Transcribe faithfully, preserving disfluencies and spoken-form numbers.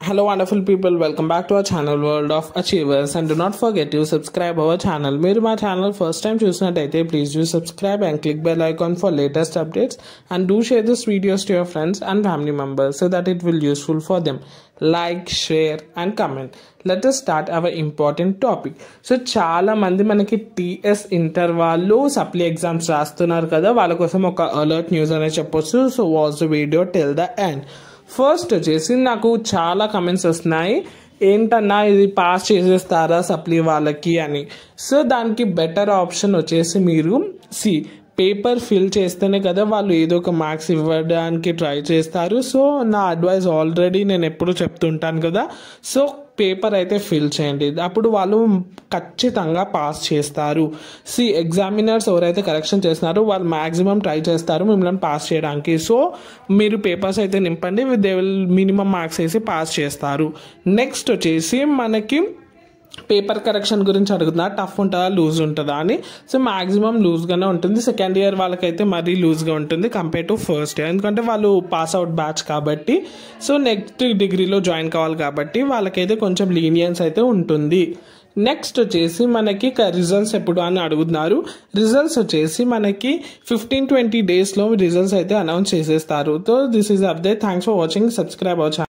Hello wonderful people, welcome back to our channel World of Achievers, and do not forget to subscribe our channel. మీరు మా channel first time చూసినట్టయితే please do subscribe and click bell icon for latest updates, and do share this videos to your friends and family members so that it will useful for them. Like, share and comment. Let us start our important topic. So చాలా మంది మనకి TS inter వాళ్ళు supply exams రాస్తున్నారు కదా, వాళ్ళ కోసం ఒక alert news అనేది చెప్పొచ్చు. So watch the video till the end. First వచ్చేసి నాకు చాలా కమెంట్స్ వస్తున్నాయి, ఏంటన్నా ఇది పాస్ చేసేస్తారా సప్లీ వాళ్ళకి అని. సో దానికి బెటర్ ఆప్షన్ వచ్చేసి మీరు సి పేపర్ ఫిల్ చేస్తేనే కదా వాళ్ళు ఏదో ఒక మార్క్స్ ఇవ్వడానికి ట్రై చేస్తారు. సో నా అడ్వైస్ ఆల్రెడీ నేను ఎప్పుడు చెప్తుంటాను కదా, సో పేపర్ అయితే ఫిల్ చేయండి, అప్పుడు వాళ్ళు ఖచ్చితంగా పాస్ చేస్తారు. సి ఎగ్జామినర్స్ ఎవరైతే కరెక్షన్ చేస్తున్నారో వాళ్ళు మ్యాక్సిమం ట్రై చేస్తారు మిమ్మల్ని పాస్ చేయడానికి. సో మీరు పేపర్స్ అయితే నింపండి, దే విల్ మినిమం మార్క్స్ వేసి పాస్ చేస్తారు. నెక్స్ట్ వచ్చేసి మనకి పేపర్ కరెక్షన్ గురించి అడుగుతున్నా, టఫ్ ఉంటుందా లూజ్ ఉంటుందా అని. సో మ్యాక్సిమం లూజ్గానే ఉంటుంది. సెకండ్ ఇయర్ వాళ్ళకైతే మరీ లూజ్గా ఉంటుంది కంపేర్ టు ఫస్ట్ ఇయర్, ఎందుకంటే వాళ్ళు పాస్ అవుట్ బ్యాచ్ కాబట్టి. సో నెక్స్ట్ డిగ్రీలో జాయిన్ కావాలి కాబట్టి వాళ్ళకైతే కొంచెం లీనియన్స్ అయితే ఉంటుంది. నెక్స్ట్ వచ్చేసి మనకి రిజల్ట్స్ ఎప్పుడు అని అడుగుతున్నారు. రిజల్ట్స్ వచ్చేసి మనకి ఫిఫ్టీన్ ట్వంటీ డేస్లో రిజల్ట్స్ అయితే అనౌన్స్ చేసేస్తారు. So this is update. Thanks for watching. Subscribe our channel.